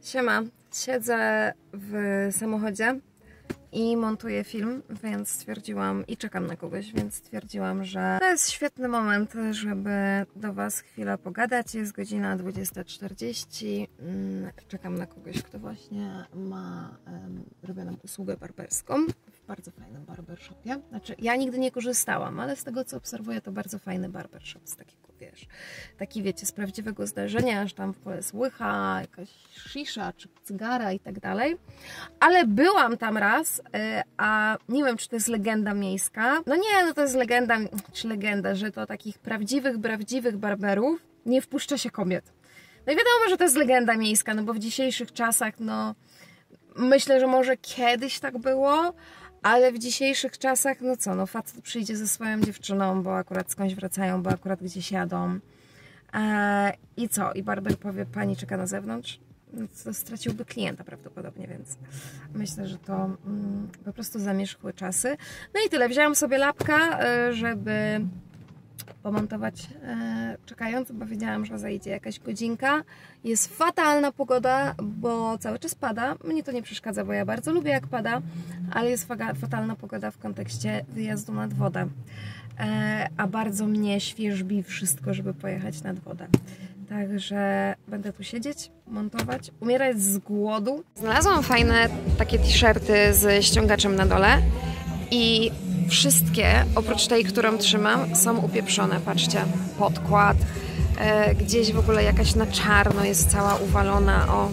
Siema, siedzę w samochodzie i montuję film, więc stwierdziłam, i czekam na kogoś, więc stwierdziłam, że to jest świetny moment, żeby do Was chwilę pogadać. Jest godzina 20:40. Czekam na kogoś, kto właśnie robi nam usługę barberską w bardzo fajnym barbershopie. Znaczy, ja nigdy nie korzystałam, ale z tego co obserwuję, to bardzo fajny barbershop z takiego, wiesz, taki wiecie, z prawdziwego zdarzenia, aż tam w ogóle jest łycha, jakaś szisza czy cygara i tak dalej. Ale byłam tam raz, a nie wiem, czy to jest legenda miejska. No nie, no to jest legenda, czy legenda, że to takich prawdziwych barberów nie wpuszcza się kobiet. No i wiadomo, że to jest legenda miejska, no bo w dzisiejszych czasach, no myślę, że może kiedyś tak było, ale w dzisiejszych czasach, no co, no facet przyjdzie ze swoją dziewczyną, bo akurat skądś wracają, bo akurat gdzieś jadą. I co? I barber powie, pani czeka na zewnątrz? No to straciłby klienta prawdopodobnie, więc myślę, że to po prostu zamierzchły czasy. No i tyle. Wzięłam sobie lapka, żeby pomontować czekając, bo wiedziałam, że zajdzie jakaś godzinka. Jest fatalna pogoda, bo cały czas pada. Mnie to nie przeszkadza, bo ja bardzo lubię jak pada, ale jest fatalna pogoda w kontekście wyjazdu nad wodę. A bardzo mnie świeżbi wszystko, żeby pojechać nad wodę. Także będę tu siedzieć, montować, umierać z głodu. Znalazłam fajne takie t-shirty z ściągaczem na dole i wszystkie, oprócz tej, którą trzymam, są upieprzone. Patrzcie, podkład, gdzieś w ogóle jakaś na czarno jest cała uwalona, o.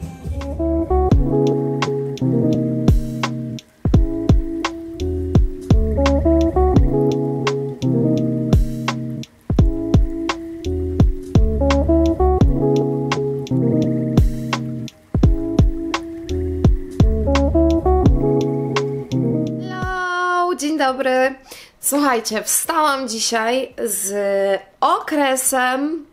Dzień dobry. Słuchajcie, wstałam dzisiaj z okresem.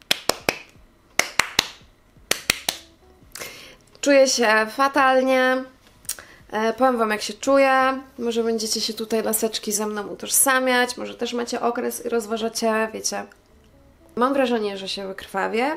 Czuję się fatalnie. Powiem Wam, jak się czuję. Może będziecie się tutaj laseczki ze mną utożsamiać. Może też macie okres i rozważacie, wiecie. Mam wrażenie, że się wykrwawię.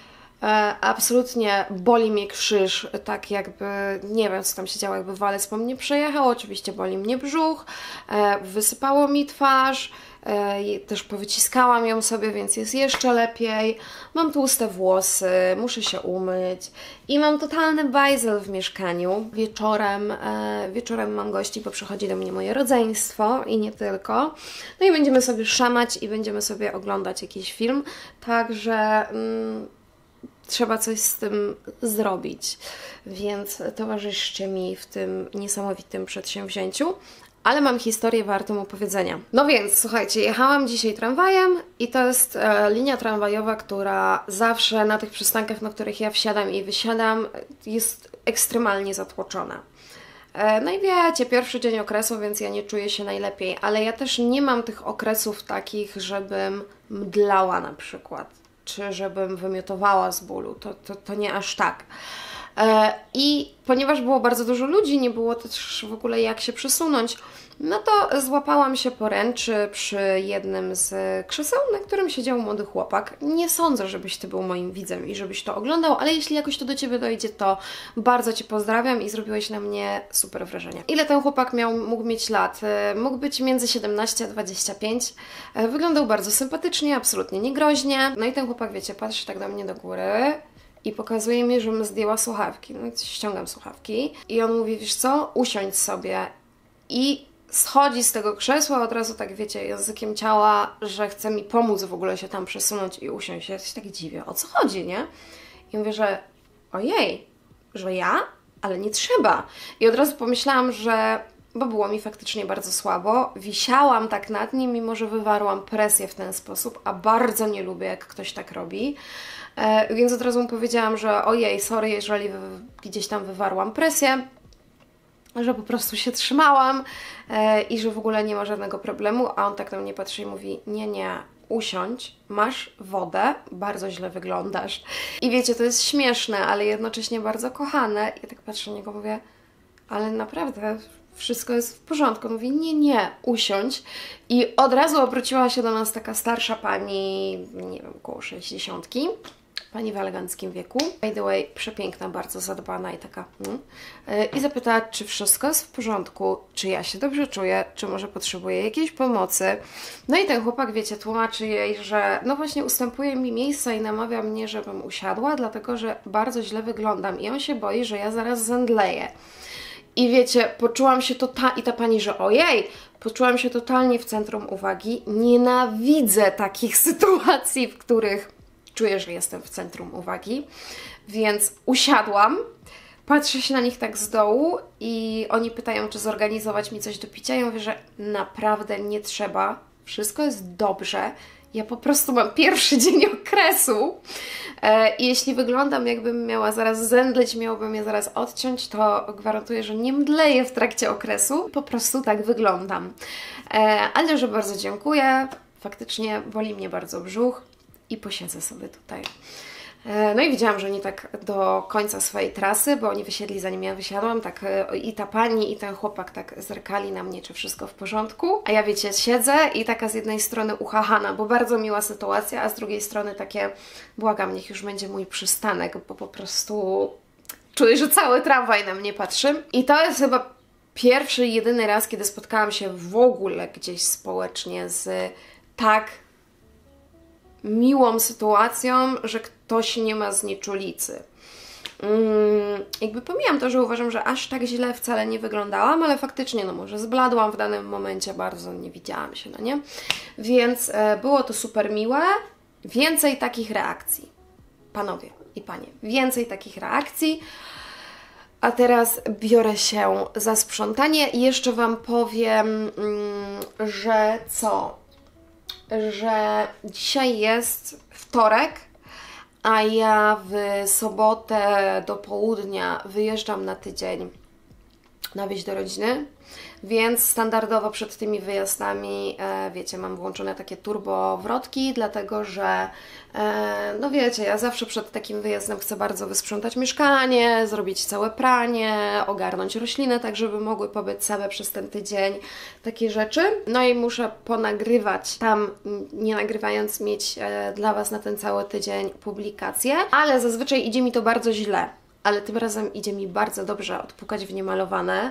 Absolutnie boli mnie krzyż, tak jakby, nie wiem co tam się działo, jakby walec po mnie przejechał, oczywiście boli mnie brzuch, wysypało mi twarz, też powyciskałam ją sobie, więc jest jeszcze lepiej, mam tłuste włosy, muszę się umyć i mam totalny bajzel w mieszkaniu. Wieczorem mam gości, bo przychodzi do mnie moje rodzeństwo i nie tylko, no i będziemy sobie szamać i będziemy sobie oglądać jakiś film, także trzeba coś z tym zrobić, więc towarzyszcie mi w tym niesamowitym przedsięwzięciu, ale mam historię wartą opowiedzenia. No więc, słuchajcie, jechałam dzisiaj tramwajem i to jest linia tramwajowa, która zawsze na tych przystankach, na których ja wsiadam i wysiadam, jest ekstremalnie zatłoczona. No i wiecie, pierwszy dzień okresu, więc ja nie czuję się najlepiej, ale ja też nie mam tych okresów takich, żebym mdlała na przykład, czy żebym wymiotowała z bólu, to nie aż tak. I ponieważ było bardzo dużo ludzi, nie było też w ogóle jak się przesunąć, no to złapałam się poręczy przy jednym z krzeseł, na którym siedział młody chłopak. Nie sądzę, żebyś Ty był moim widzem i żebyś to oglądał, ale jeśli jakoś to do Ciebie dojdzie, to bardzo Cię pozdrawiam i zrobiłeś na mnie super wrażenie. Ile ten chłopak mógł mieć lat? Mógł być między 17 a 25. Wyglądał bardzo sympatycznie, absolutnie niegroźnie. No i ten chłopak, wiecie, patrzy tak do mnie do góry i pokazuje mi, żebym zdjęła słuchawki. No i ściągam słuchawki i on mówi, wiesz co, usiądź sobie. I schodzi z tego krzesła od razu, tak wiecie, językiem ciała, że chce mi pomóc w ogóle się tam przesunąć i usiąść. Ja się tak dziwię, o co chodzi, nie? I mówię, że ojej, że ja? Ale nie trzeba. I od razu pomyślałam, że, bo było mi faktycznie bardzo słabo, wisiałam tak nad nim, mimo że wywarłam presję w ten sposób, a bardzo nie lubię, jak ktoś tak robi. Więc od razu mu powiedziałam, że ojej, sorry, jeżeli gdzieś tam wywarłam presję, że po prostu się trzymałam i że w ogóle nie ma żadnego problemu, a on tak na mnie patrzy i mówi, nie, usiądź, masz wodę, bardzo źle wyglądasz. I wiecie, to jest śmieszne, ale jednocześnie bardzo kochane. Ja tak patrzę na niego, mówię, ale naprawdę wszystko jest w porządku. On mówi, nie, usiądź. I od razu obróciła się do nas taka starsza pani, nie wiem, około 60. pani w eleganckim wieku, by the way, przepiękna, bardzo zadbana i taka i zapytała, czy wszystko jest w porządku, czy ja się dobrze czuję, czy może potrzebuję jakiejś pomocy. No i ten chłopak, wiecie, tłumaczy jej, że no właśnie ustępuje mi miejsca i namawia mnie, żebym usiadła, dlatego, że bardzo źle wyglądam i on się boi, że ja zaraz zemdleję. I wiecie, poczułam się i ta pani, że ojej, poczułam się totalnie w centrum uwagi. Nienawidzę takich sytuacji, w których czuję, że jestem w centrum uwagi. Więc usiadłam, patrzę się na nich tak z dołu i oni pytają, czy zorganizować mi coś do picia. Ja mówię, że naprawdę nie trzeba, wszystko jest dobrze. Ja po prostu mam pierwszy dzień okresu i jeśli wyglądam, jakbym miała zaraz zemdleć, miałabym je zaraz odciąć, to gwarantuję, że nie mdleję w trakcie okresu. Po prostu tak wyglądam. Ale że bardzo dziękuję. Faktycznie boli mnie bardzo brzuch i posiedzę sobie tutaj. No i widziałam, że oni tak do końca swojej trasy, bo oni wysiedli zanim ja wysiadłam, tak i ta pani i ten chłopak tak zerkali na mnie, czy wszystko w porządku. A ja wiecie, siedzę i taka z jednej strony uchahana, bo bardzo miła sytuacja, a z drugiej strony takie błagam, niech już będzie mój przystanek, bo po prostu czuję, że cały tramwaj na mnie patrzy. I to jest chyba pierwszy i jedyny raz, kiedy spotkałam się w ogóle gdzieś społecznie z tak miłą sytuacją, że ktoś nie ma znieczulicy. Jakby pomijam to, że uważam, że aż tak źle wcale nie wyglądałam, ale faktycznie, no może zbladłam w danym momencie bardzo, nie widziałam się, no nie? Więc było to super miłe. Więcej takich reakcji. Panowie i panie, więcej takich reakcji. A teraz biorę się za sprzątanie i jeszcze Wam powiem, że że dzisiaj jest wtorek, a ja w sobotę do południa wyjeżdżam na tydzień na wieś do rodziny, więc standardowo przed tymi wyjazdami, wiecie, mam włączone takie turbowrotki, dlatego że, no wiecie, ja zawsze przed takim wyjazdem chcę bardzo wysprzątać mieszkanie, zrobić całe pranie, ogarnąć rośliny, tak żeby mogły pobyć same przez ten tydzień, takie rzeczy. No i muszę ponagrywać tam, nie nagrywając, mieć dla Was na ten cały tydzień publikacje, ale zazwyczaj idzie mi to bardzo źle. Ale tym razem idzie mi bardzo dobrze odpukać w niemalowane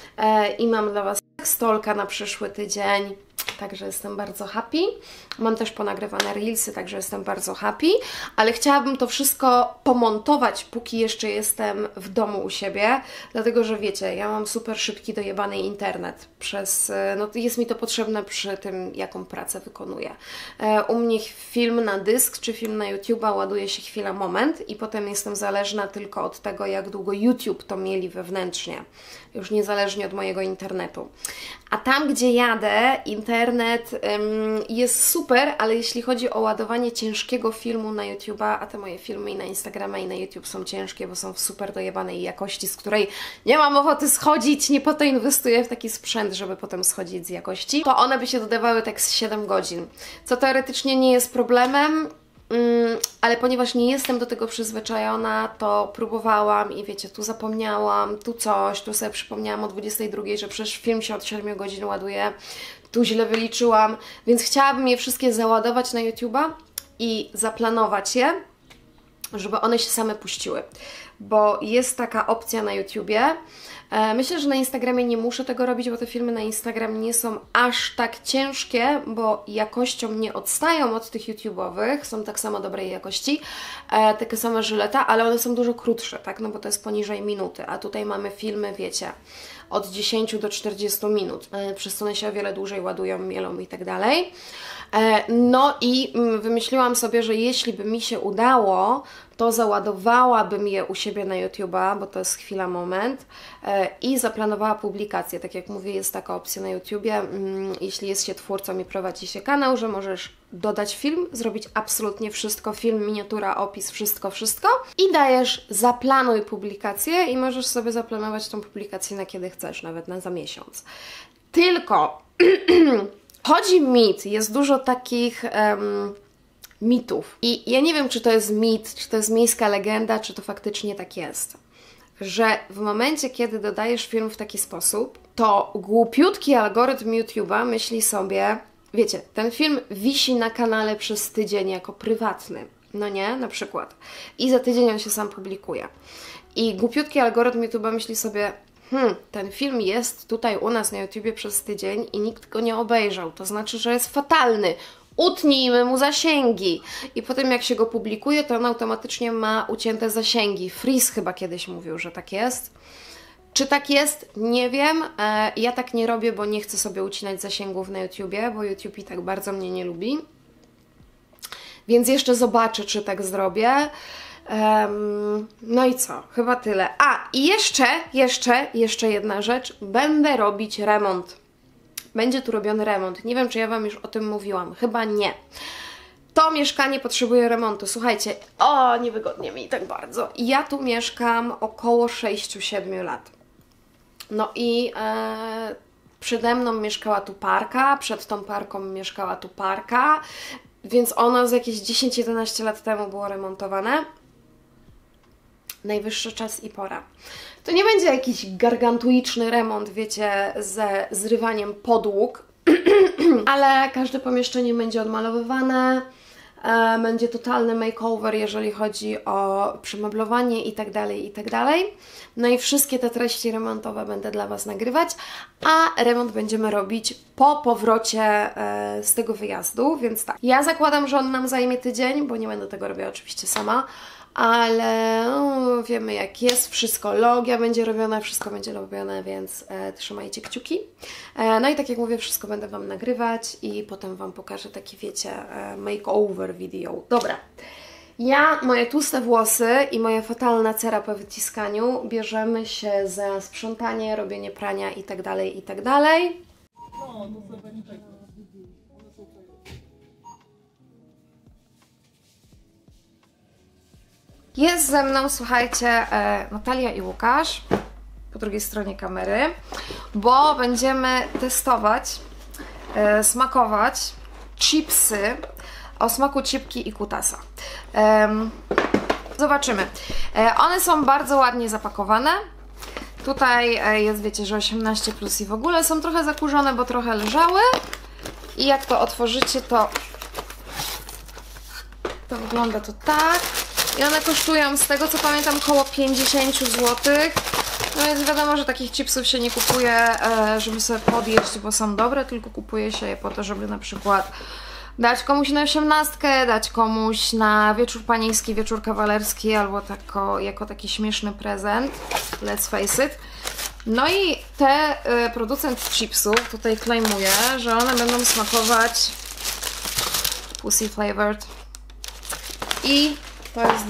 i mam dla Was stolka na przyszły tydzień, także jestem bardzo happy. Mam też ponagrywane reelsy, także jestem bardzo happy, ale chciałabym to wszystko pomontować, póki jeszcze jestem w domu u siebie, dlatego że wiecie, ja mam super szybki, dojebany internet no jest mi to potrzebne przy tym, jaką pracę wykonuję. U mnie film na dysk czy film na YouTube'a ładuje się chwila, moment i potem jestem zależna tylko od tego, jak długo YouTube to mieli wewnętrznie, już niezależnie od mojego internetu. A tam, gdzie jadę, internet jest super, ale jeśli chodzi o ładowanie ciężkiego filmu na YouTube'a, a te moje filmy i na Instagrama i na YouTube są ciężkie, bo są w super dojebanej jakości, z której nie mam ochoty schodzić, nie po to inwestuję w taki sprzęt, żeby potem schodzić z jakości, to one by się dodawały tak z 7 godzin, co teoretycznie nie jest problemem, ale ponieważ nie jestem do tego przyzwyczajona, to próbowałam i wiecie, tu zapomniałam, tu coś, tu sobie przypomniałam o 22, że przecież film się od 7 godzin ładuje, tu źle wyliczyłam, więc chciałabym je wszystkie załadować na YouTube'a i zaplanować je, żeby one się same puściły, bo jest taka opcja na YouTubie. Myślę, że na Instagramie nie muszę tego robić, bo te filmy na Instagram nie są aż tak ciężkie, bo jakością nie odstają od tych YouTube'owych, są tak samo dobrej jakości, takie same żyleta, ale one są dużo krótsze, tak, no bo to jest poniżej minuty, a tutaj mamy filmy, wiecie, od 10 do 40 minut, przez co one się o wiele dłużej ładują, mielą i tak dalej. No i wymyśliłam sobie, że jeśli by mi się udało, to załadowałabym je u siebie na YouTube'a, bo to jest chwila, moment i zaplanowała publikację. Tak jak mówię, jest taka opcja na YouTubie, jeśli jest się twórcą i prowadzi się kanał, że możesz dodać film, zrobić absolutnie wszystko, film, miniatura, opis, wszystko i dajesz zaplanuj publikację i możesz sobie zaplanować tą publikację na kiedy chcesz, nawet za miesiąc. Tylko chodzi mit, jest dużo takich mitów i ja nie wiem, czy to jest mit, czy to jest miejska legenda, czy to faktycznie tak jest, że w momencie, kiedy dodajesz film w taki sposób, to głupiutki algorytm YouTube'a myśli sobie, wiecie, ten film wisi na kanale przez tydzień jako prywatny. no nie, na przykład. I za tydzień on się sam publikuje. I głupiutki algorytm YouTube'a myśli sobie, ten film jest tutaj u nas na YouTubie przez tydzień i nikt go nie obejrzał, to znaczy, że jest fatalny. Utnijmy mu zasięgi. I potem jak się go publikuje, to on automatycznie ma ucięte zasięgi. Freeze chyba kiedyś mówił, że tak jest. Czy tak jest? Nie wiem. Ja tak nie robię, bo nie chcę sobie ucinać zasięgów na YouTubie, bo YouTube i tak bardzo mnie nie lubi. Więc jeszcze zobaczę, czy tak zrobię. No i co? Chyba tyle. A, i jeszcze jedna rzecz. Będę robić remont. Będzie tu robiony remont. Nie wiem, czy ja Wam już o tym mówiłam. Chyba nie. To mieszkanie potrzebuje remontu. Słuchajcie, niewygodnie mi tak bardzo. Ja tu mieszkam około 6-7 lat. No i przede mną mieszkała tu parka, przed tą parką mieszkała tu parka, więc ono z jakieś 10-11 lat temu było remontowane. Najwyższy czas i pora. To nie będzie jakiś gargantuiczny remont, wiecie, ze zrywaniem podłóg, ale każde pomieszczenie będzie odmalowywane, będzie totalny makeover, jeżeli chodzi o przemeblowanie i tak dalej, i tak dalej. No i wszystkie te treści remontowe będę dla Was nagrywać, a remont będziemy robić po powrocie z tego wyjazdu, więc tak. Ja zakładam, że on nam zajmie tydzień, bo nie będę tego robiła oczywiście sama, ale wiemy jak jest, wszystko, logia będzie robiona, wszystko będzie robione, więc trzymajcie kciuki. No i tak jak mówię, wszystko będę Wam nagrywać i potem Wam pokażę taki, wiecie, makeover video. Dobra, moje tłuste włosy i moja fatalna cera po wyciskaniu bierzemy się za sprzątanie, robienie prania i tak dalej, i tak dalej. Jest ze mną, słuchajcie, Natalia i Łukasz po drugiej stronie kamery, bo będziemy testować, smakować chipsy o smaku cipki i kutasa. Zobaczymy. One są bardzo ładnie zapakowane. Tutaj jest, wiecie, że 18+ i w ogóle są trochę zakurzone, bo trochę leżały. I jak to otworzycie, to wygląda to tak. I one kosztują, z tego co pamiętam, około 50 zł. No więc wiadomo, że takich chipsów się nie kupuje, żeby sobie podjeść, bo są dobre, tylko kupuje się je po to, żeby na przykład dać komuś na 18, dać komuś na wieczór panieński, wieczór kawalerski, albo jako taki śmieszny prezent. Let's face it. No i producent chipsów tutaj claimuje, że one będą smakować pussy flavored i to jest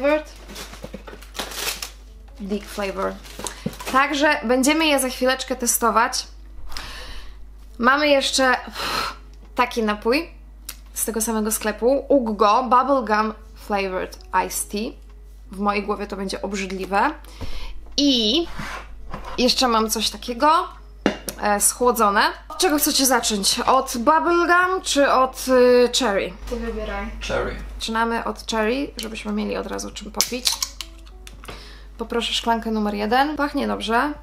dick flavor. Także będziemy je za chwileczkę testować. Mamy jeszcze taki napój z tego samego sklepu. Uggo Bubblegum Flavored Iced Tea. W mojej głowie to będzie obrzydliwe. I jeszcze mam coś takiego schłodzone. Od czego chcecie zacząć? Od bubblegum czy od cherry? Ty wybieraj. Cherry. Zaczynamy od cherry, żebyśmy mieli od razu czym popić. Poproszę szklankę numer 1. Pachnie dobrze.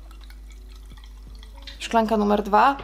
Szklanka numer 2.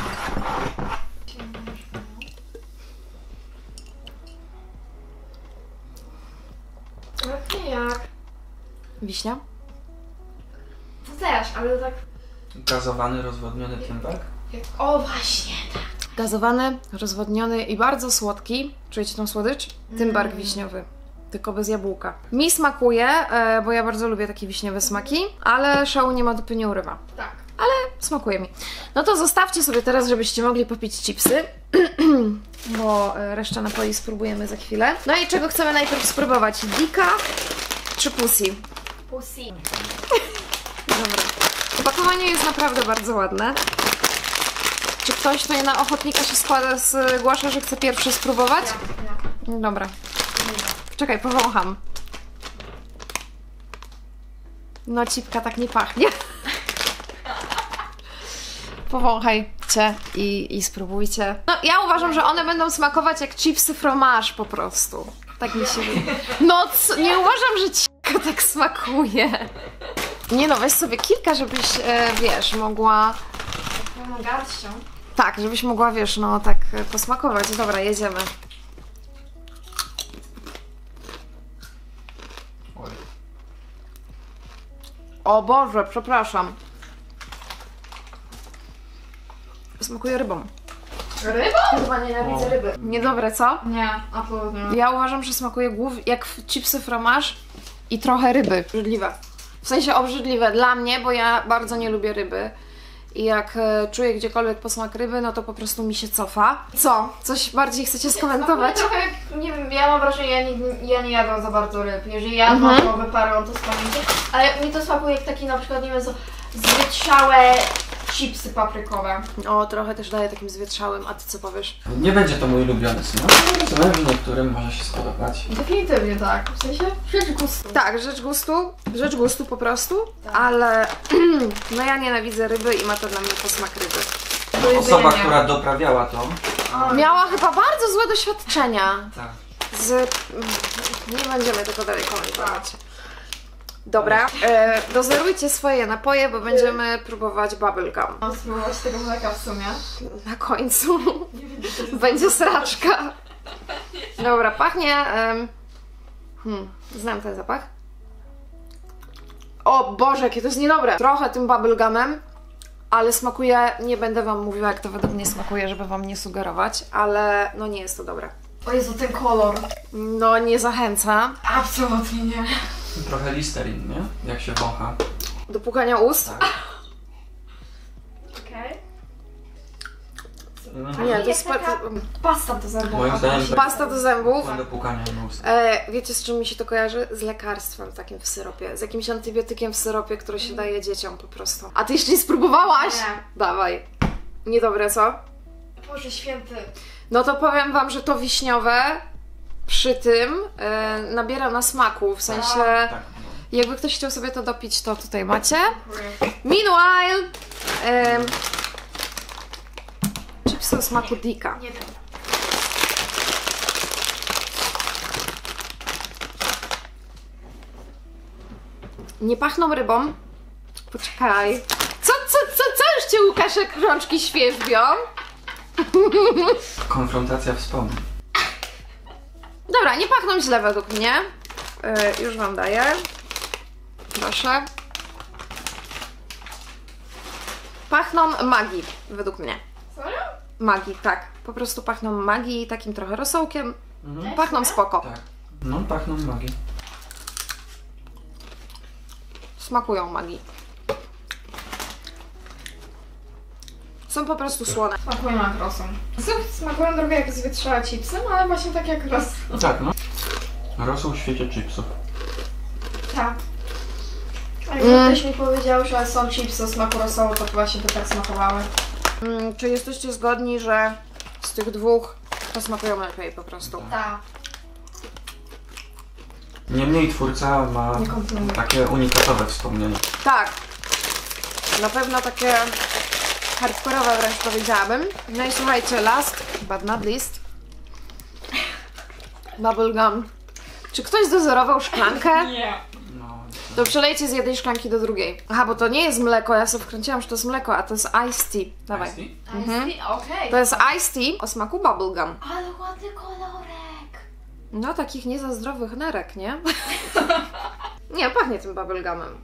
Pachnie jak... Wiśnia. To też, ale tak... Gazowany, rozwodniony tympak? O, właśnie, tak. Gazowany, rozwodniony i bardzo słodki. Czujecie tą słodycz? Tymbark wiśniowy. Tylko bez jabłka. Mi smakuje, bo ja bardzo lubię takie wiśniowe smaki, ale szału nie ma, dupy nie urywa. Tak. Ale smakuje mi. No to zostawcie sobie teraz, żebyście mogli popić chipsy, bo resztę napoi spróbujemy za chwilę. No i czego chcemy najpierw spróbować? Dicka czy Pussy? Pussy. Dobra. Opakowanie jest naprawdę bardzo ładne. Czy ktoś tutaj na ochotnika się zgłasza, że chce pierwszy spróbować? Ja. Dobra. Czekaj, powącham. No, cipka tak nie pachnie. Powąchajcie i spróbujcie. No, ja uważam, że one będą smakować jak chipsy fromage po prostu. Tak mi się wydaje. No, nie uważam, że cipka tak smakuje. Nie no, weź sobie kilka, żebyś, wiesz, mogła... Taką garścią. Tak, żebyś mogła, wiesz, no tak posmakować. Dobra, jedziemy. O Boże, przepraszam. Smakuje rybą. Rybą? Chyba nienawidzę ryby. Niedobre, co? Nie, absolutnie. Ja uważam, że smakuje jak chipsy fromage i trochę ryby. Obrzydliwe. W sensie obrzydliwe dla mnie, bo ja bardzo nie lubię ryby. I jak czuję gdziekolwiek posmak ryby, no to po prostu mi się cofa. Co? Coś bardziej chcecie skomentować? Trochę, nie wiem, ja mam wrażenie, ja nie jadłam za bardzo ryb. Jeżeli jadłam, to wyparłam to z pamięci. Ale mi to smakuje jak taki na przykład, nie wiem, zwietrzałe chipsy paprykowe. O, trochę też daje takim zwietrzałym, a ty co powiesz? Nie będzie to mój ulubiony smak. Rozumiem, że niektórym może się spodobać. Definitywnie tak. W sensie rzecz gustu. Tak, rzecz gustu po prostu, ale no ja nienawidzę ryby i ma to dla mnie posmak ryby. Osoba, która doprawiała to, Miała chyba bardzo złe doświadczenia tak. Nie będziemy tego dalej komentować. Dobra, dozerujcie swoje napoje, bo będziemy próbować bubblegum. Mam spróbować tego mleka w sumie. Na końcu będzie sraczka. Dobra, pachnie... znam ten zapach. O Boże, jakie to jest niedobre. Trochę tym bubblegumem, ale smakuje... Nie będę wam mówiła, jak to według mnie smakuje, żeby wam nie sugerować, ale no nie jest to dobre. O Jezu, ten kolor. No nie zachęca. Absolutnie nie. Trochę listerin, nie? Jak się wącha. Do pukania ust? Tak. Okej. Nie, to jest Pasta do zębów. Moim zdaniem tak. pasta do zębów. Do pukania ust. Wiecie, z czym mi się to kojarzy? Z lekarstwem takim w syropie. Z jakimś antybiotykiem w syropie, które się daje dzieciom po prostu. A ty jeszcze nie spróbowałaś? Nie. Dawaj. Niedobre, co? Boże święty. No to powiem wam, że to wiśniowe przy tym nabiera na smaku. W sensie, Tak, no. jakby ktoś chciał sobie to dopić, to tutaj macie. Meanwhile, chipsy o smaku Dicka. Nie wiem. Nie pachną rybą. Poczekaj. Co już cię, Łukaszek, rączki świeżbią? Konfrontacja wspomnień. Dobra, nie pachną źle według mnie. Już wam daję. Proszę. Pachną magii, według mnie. Serio? Magii, tak. Po prostu pachną magii, takim trochę rosołkiem. Mhm. Pachną spoko. Tak. No, pachną magii. Smakują magii. Są po prostu słone. Smakują jak rosą. Smakują trochę jak zwietrzałe chipsy, no ale właśnie tak jak rosą. Tak, no. Rosół w świecie chipsów. Tak. A jakby ktoś mi powiedział, że są chipsy o smaku rosołu, to właśnie by tak smakowały. Czy jesteście zgodni, że z tych dwóch to smakują lepiej po prostu? Tak. Niemniej twórca ma Nie kontynuuję. takie unikatowe wspomnienie. Tak. Na pewno takie hardkorowe wręcz powiedziałabym. No i słuchajcie, last but not least. Bubblegum. Czy ktoś dozorował szklankę? Nie. No, To przelejcie z jednej szklanki do drugiej. Aha, bo to nie jest mleko, ja sobie wkręciłam, że to jest mleko, a to jest iced tea. Dawaj. Ice tea? Okej. To jest iced tea o smaku bubblegum. Ale ładny kolorek. No, takich nie za zdrowych nerek, nie? Nie, pachnie tym bubblegumem.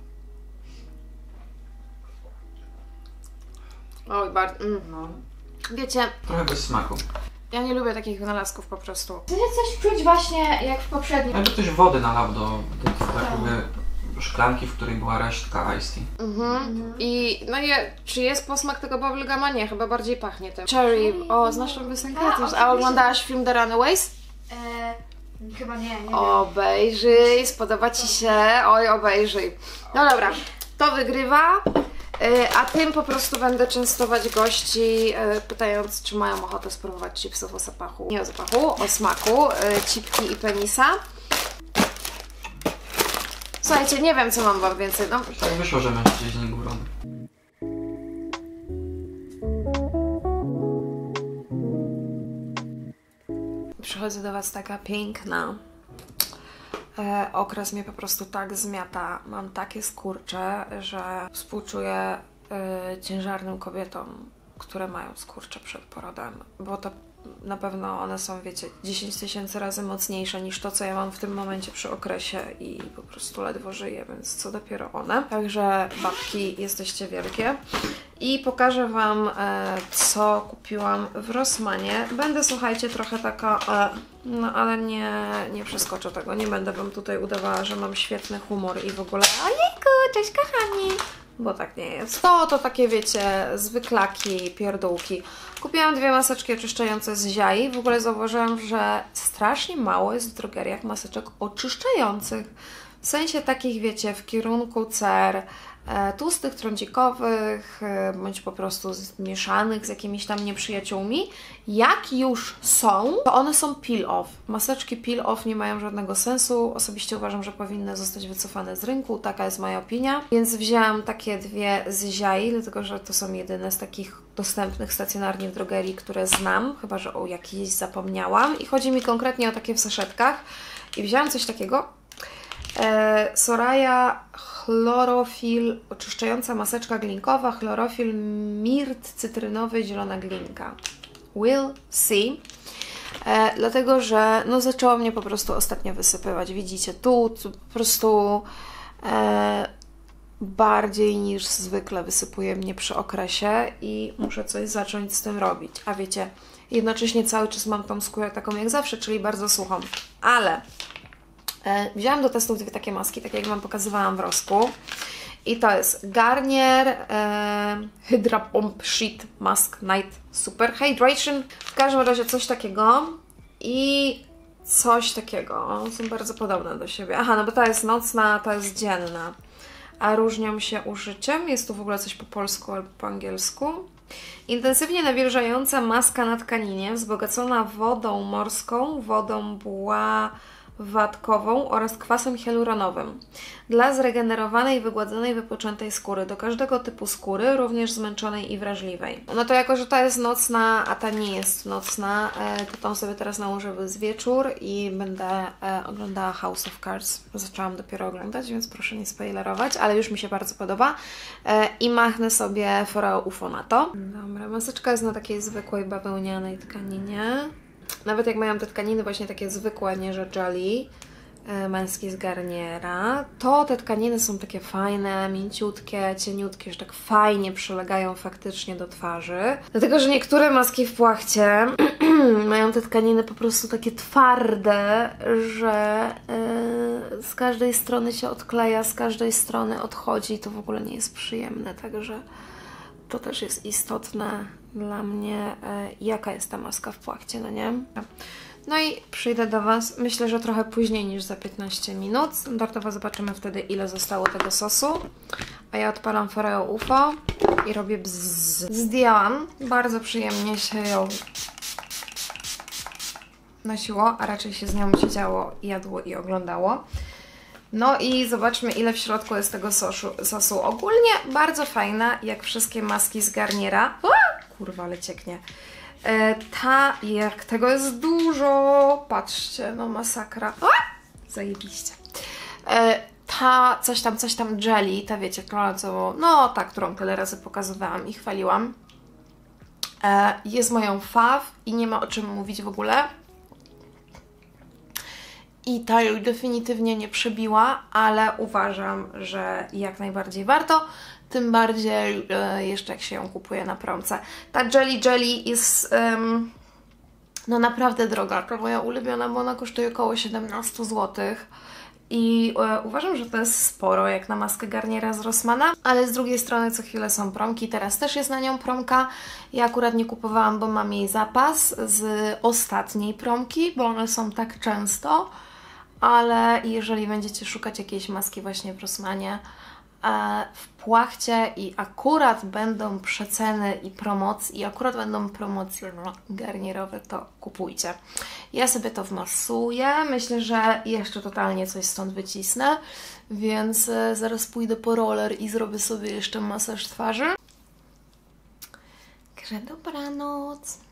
Oj, bardzo. No, Wiecie, trochę bez smaku. ja nie lubię takich wynalazków po prostu. Ty coś czuć właśnie jak w poprzednim. Jakby ktoś wody nalał do tak jakby szklanki, w której była resztka ice tea. I no czy jest posmak tego bubbleguma? Nie, chyba bardziej pachnie tym. Cherry. O, znasz tą piosenkę? Tak, A oczywiście. oglądałaś film The Runaways? Chyba nie wiem. Obejrzyj, spodoba Ci się. Oj, obejrzyj. No dobra, to wygrywa. A tym po prostu będę częstować gości, pytając, czy mają ochotę spróbować chipsów o zapachu. Nie o zapachu, o smaku, cipki i penisa. Słuchajcie, nie wiem, co mam wam więcej. No, Tak wyszło, że mężczyźni górą. przychodzi do Was taka piękna. Okres mnie po prostu tak zmiata. Mam takie skurcze, że współczuję ciężarnym kobietom, które mają skurcze przed porodem, bo to na pewno one są, wiecie, 10 000 razy mocniejsze niż to, co ja mam w tym momencie przy okresie i po prostu ledwo żyję, więc co dopiero one. Także babki, jesteście wielkie. I pokażę Wam, co kupiłam w Rossmanie. Będę, słuchajcie, trochę taka, no ale nie przeskoczę tego. Nie będę Wam tutaj udawała, że mam świetny humor i w ogóle ojejku, cześć kochani! Bo tak nie jest. To takie, wiecie, zwyklaki, pierdółki. Kupiłam 2 maseczki oczyszczające z Ziai. W ogóle zauważyłam, że strasznie mało jest w drogeriach maseczek oczyszczających. W sensie takich, wiecie, w kierunku cer, tłustych, trądzikowych, bądź po prostu zmieszanych z jakimiś tam nieprzyjaciółmi. Jak już są, to one są peel-off. Maseczki peel-off nie mają żadnego sensu. Osobiście uważam, że powinny zostać wycofane z rynku. Taka jest moja opinia. Więc wzięłam takie 2 z Ziai, dlatego że to są jedyne z takich dostępnych stacjonarnie w drogerii, które znam, chyba że o jakiejś zapomniałam. I chodzi mi konkretnie o takie w saszetkach. I wzięłam coś takiego. Soraya Chlorofil, oczyszczająca maseczka glinkowa, chlorofil, mirt cytrynowy, zielona glinka. We'll see. Dlatego, że no zaczęło mnie po prostu ostatnio wysypywać. Widzicie, tu po prostu bardziej niż zwykle wysypuje mnie przy okresie i muszę coś zacząć z tym robić. A wiecie, jednocześnie cały czas mam tą skórę taką jak zawsze, czyli bardzo suchą. Ale wzięłam do testów 2 takie maski, tak jak Wam pokazywałam w Rosku. I to jest Garnier Hydra Pump Sheet Mask Night Super Hydration. W każdym razie coś takiego i coś takiego. Są bardzo podobne do siebie. Aha, no bo ta jest nocna, ta jest dzienna. A różnią się użyciem. Jest tu w ogóle coś po polsku albo po angielsku. Intensywnie nawilżająca maska na tkaninie, wzbogacona wodą morską, wodą bławatkową oraz kwasem hialuronowym. Dla zregenerowanej, wygładzonej, wypoczętej skóry. Do każdego typu skóry, również zmęczonej i wrażliwej. No to jako, że ta jest nocna, a ta nie jest nocna, to tą sobie teraz nałożę z wieczór i będę oglądała House of Cards. Zaczęłam dopiero oglądać, więc proszę nie spoilerować, ale już mi się bardzo podoba. I machnę sobie Foreo UFO na to. Dobra, maseczka jest na takiej zwykłej bawełnianej tkaninie. Nawet jak mają te tkaniny właśnie takie zwykłe, nie że jelly, męskie z Garniera, to te tkaniny są takie fajne, mięciutkie, cieniutkie, że tak fajnie przylegają faktycznie do twarzy. Dlatego, że niektóre maski w płachcie mają te tkaniny po prostu takie twarde, że z każdej strony się odkleja, z każdej strony odchodzi i to w ogóle nie jest przyjemne, także to też jest istotne dla mnie, jaka jest ta maska w płachcie, no nie? No i przyjdę do Was, myślę, że trochę później niż za 15 minut. Standardowo zobaczymy wtedy, ile zostało tego sosu. A ja odpalam Foreo UFO i robię bzzz. Zdjęłam. Bardzo przyjemnie się ją nosiło, a raczej się z nią siedziało, jadło i oglądało. No i zobaczmy, ile w środku jest tego sosu. Ogólnie bardzo fajna, jak wszystkie maski z Garniera. Kurwa, ale cieknie. Jak tego jest dużo. Patrzcie, no masakra. Zajebiście. Ta coś tam jelly, ta wiecie, którą, no ta, którą tyle razy pokazywałam i chwaliłam. Jest moją faw i nie ma o czym mówić w ogóle. I ta już definitywnie nie przebiła, ale uważam, że jak najbardziej warto. Tym bardziej jeszcze jak się ją kupuje na promce. Ta jelly jest no naprawdę droga. To moja ulubiona, bo ona kosztuje około 17 zł. I uważam, że to jest sporo jak na maskę Garniera z Rossmana, ale z drugiej strony co chwilę są promki. Teraz też jest na nią promka. Ja akurat nie kupowałam, bo mam jej zapas z ostatniej promki, bo one są tak często. Ale jeżeli będziecie szukać jakiejś maski właśnie w Rossmanie, w płachcie i akurat będą przeceny i promocje, i akurat będą promocje garnierowe, to kupujcie. Ja sobie to wmasuję. Myślę, że jeszcze totalnie coś stąd wycisnę, więc zaraz pójdę po roller i zrobię sobie jeszcze masaż twarzy. Dobranoc.